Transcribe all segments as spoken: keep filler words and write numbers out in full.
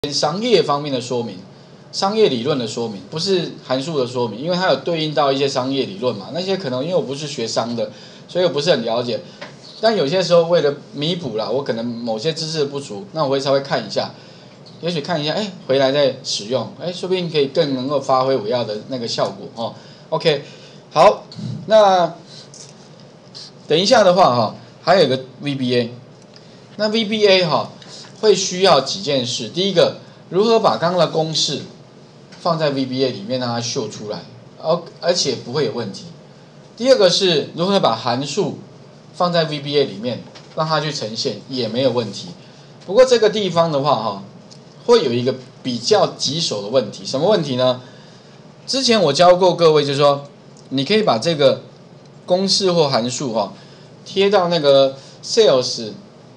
商业方面的说明，商业理论的说明，不是函数的说明，因为它有对应到一些商业理论嘛。那些可能因为我不是学商的，所以我不是很了解。但有些时候为了弥补啦，我可能某些知识的不足，那我会稍微看一下，也许看一下，哎，回来再使用，哎，说不定可以更能够发挥我要的那个效果哦。OK， 好，那等一下的话哈，还有一个 V B A， 那 V B A 哈。会需要几件事，第一个，如何把刚刚的公式放在 V B A 里面让它秀出来，而而且不会有问题。第二个是如何把函数放在 V B A 里面让它去呈现，也没有问题。不过这个地方的话哈，会有一个比较棘手的问题，什么问题呢？之前我教过各位，就是说你可以把这个公式或函数哈贴到那个 sales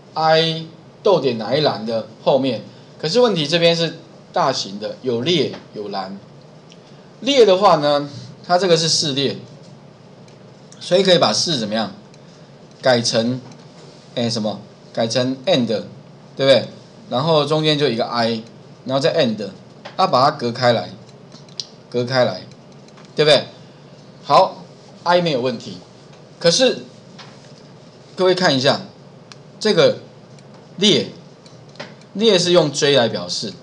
I。逗点哪一栏的后面，可是问题这边是大型的，有列有栏。列的话呢，它这个是式列，所以可以把式怎么样改成，哎什么？改成 and， 对不对？然后中间就一个 I， 然后再 and， 啊把它隔开来，隔开来，对不对？好 ，I 没有问题。可是各位看一下这个。列，列是用 J 来表示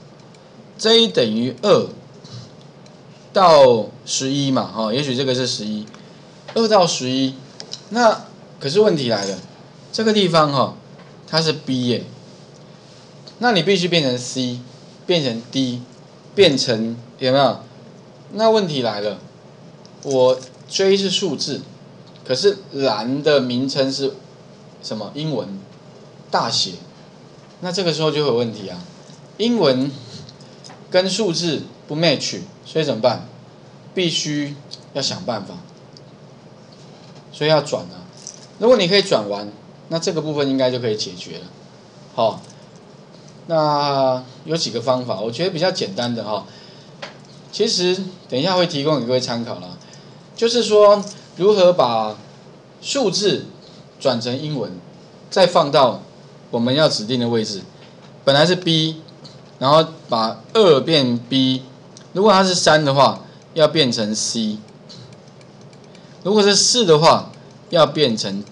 ，J 等于二到十一嘛，哈，也许这个是十一，二到十一，那可是问题来了，这个地方哈，它是 B 耶，那你必须变成 C， 变成 D， 变成有没有？那问题来了，我 J 是数字，可是栏的名称是什么？英文大写。那这个时候就会有问题啊，英文跟数字不 match， 所以怎么办？必须要想办法，所以要转啊。如果你可以转完，那这个部分应该就可以解决了。好，那有几个方法，我觉得比较简单的哈。其实等一下会提供给各位参考啦，就是说如何把数字转成英文，再放到我们要指定的位置，本来是 B， 然后把二变 B， 如果它是三的话，要变成 C， 如果是四的话，要变成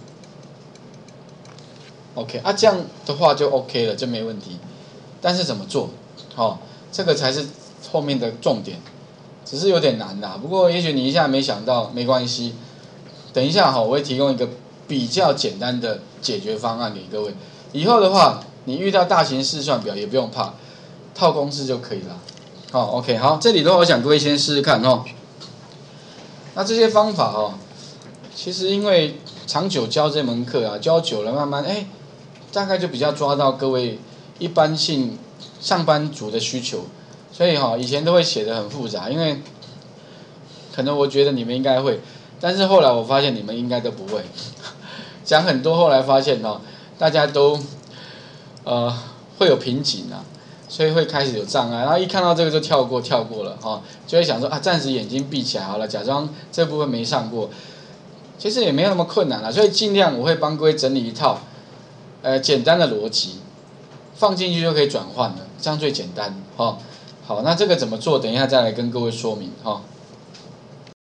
D。OK， 啊，这样的话就 OK 了，就没问题。但是怎么做？哦，这个才是后面的重点，只是有点难啦。不过也许你一下没想到，没关系。等一下哈，我会提供一个比较简单的解决方案给各位。以后的话，你遇到大型试算表也不用怕，套公式就可以了。好 ，OK， 好，这里的话，我想各位先试试看哦。那这些方法哦，其实因为长久教这门课啊，教久了，慢慢哎，大概就比较抓到各位一般性上班族的需求，所以哈、哦，以前都会写得很复杂，因为可能我觉得你们应该会，但是后来我发现你们应该都不会，讲很多，后来发现哦。大家都呃会有瓶颈啊，所以会开始有障碍，然后一看到这个就跳过跳过了哈、哦，就会想说啊，暂时眼睛闭起来好了，假装这部分没上过，其实也没有那么困难啦，所以尽量我会帮各位整理一套呃简单的逻辑，放进去就可以转换了，这样最简单哈、哦。好，那这个怎么做？等一下再来跟各位说明哈。哦